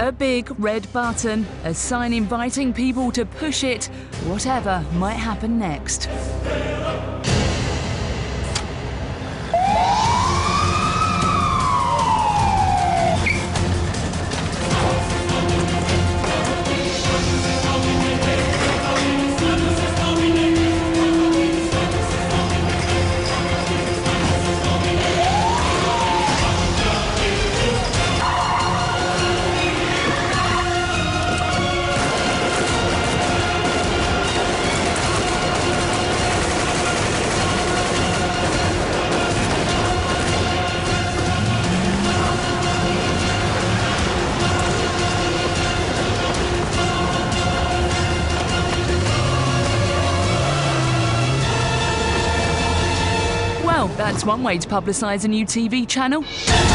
A big red button, a sign inviting people to push it, whatever might happen next. Well, that's one way to publicise a new TV channel.